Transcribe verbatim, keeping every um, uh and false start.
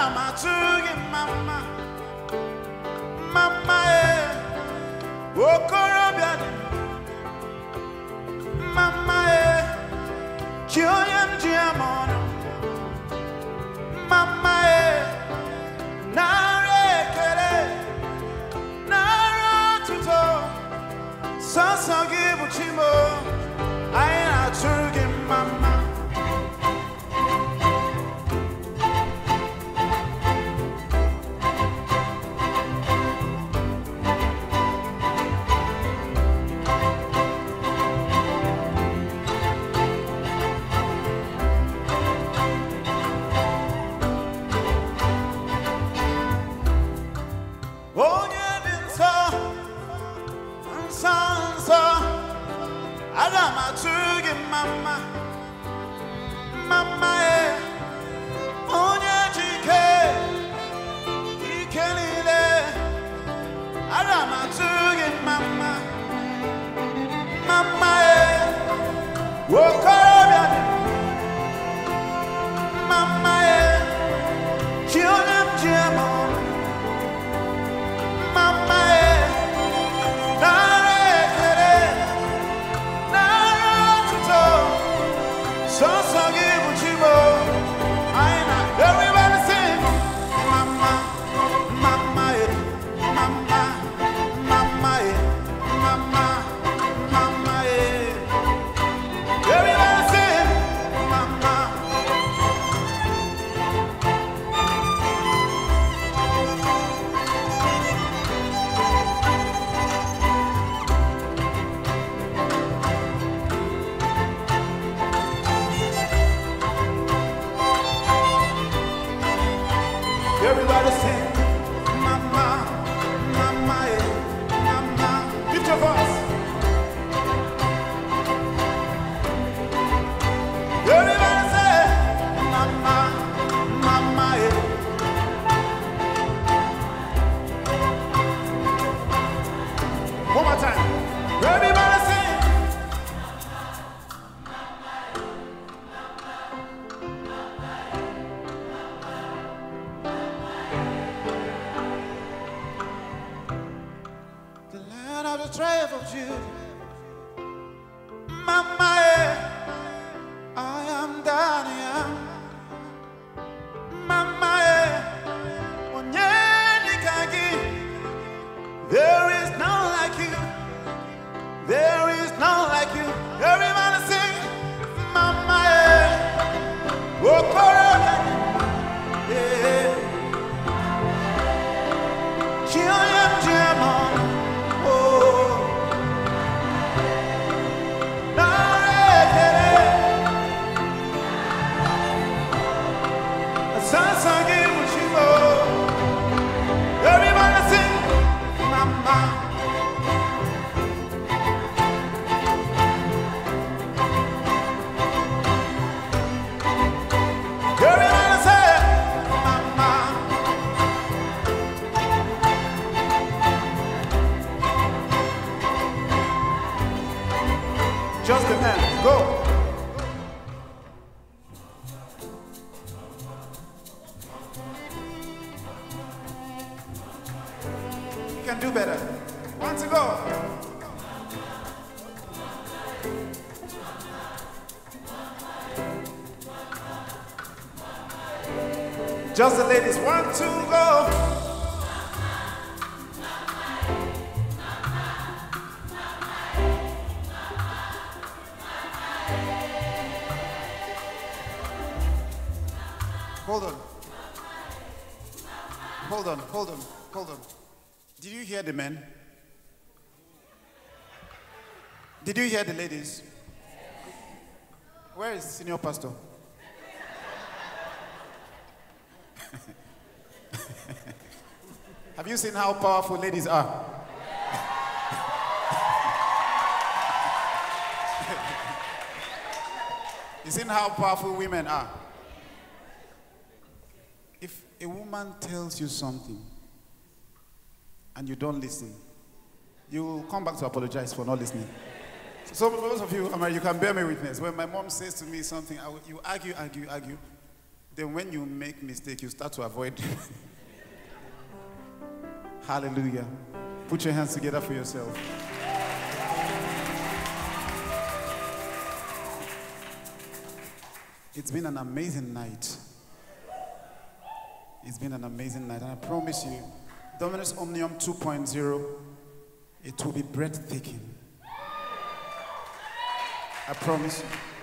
Aramatugi mama, mama eh, Okorobiani, mama eh, Kyoyam Giamon, mama eh, Nare Kere, Nara Tuto, Sasagi Buchimo, Aramatugi mama. Aramatugi mama, mama eh, onye jike, ikelile. Aramatugi mama, mama eh, Okorobiani, mama eh, Kyoyam Giamon, mama eh, Nare Kere. So so give Uchimo, Aina, everybody sing, mama, mama, mama, mama, mama, mama, everybody sing, mama. Everybody sing, mama, mama, eh, mama. Lift your voice. Everybody say, mama, mama, eh. One more time. Everybody sing. The tribe of Judah, mama, eh, I am Daniel, mama, eh, Onyenikagi, there is none like you, there is none like you. Everybody sing, mama, eh, Okorobiani, eh, Kyoyam Giamon. Everybody sing, mama. Everybody say, mama. Just a minute, go. Can do better. Want to go? Just the ladies. Want to go? Hold on. Hold on. Hold on. Hold on. Did you hear the men? Did you hear the ladies? Where is the senior pastor? Have you seen how powerful ladies are? You've seen how powerful women are? If a woman tells you something and you don't listen, you will come back to apologize for not listening. So for those of you, I mean, you can bear me witness. When my mom says to me something, I will, you argue, argue, argue. then when you make mistake, you start to avoid them. Hallelujah. Put your hands together for yourself. It's been an amazing night. It's been an amazing night, and I promise you, Dominus Omnium two point oh, it will be breathtaking. I promise you.